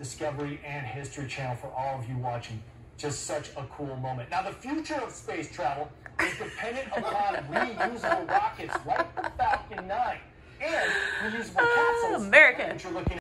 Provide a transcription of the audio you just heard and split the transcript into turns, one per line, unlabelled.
Discovery and History Channel for all of you watching. Just such a cool moment. Now, the future of space travel is dependent upon reusable rockets like the Falcon 9 and reusable capsules,
America.
which you're looking at.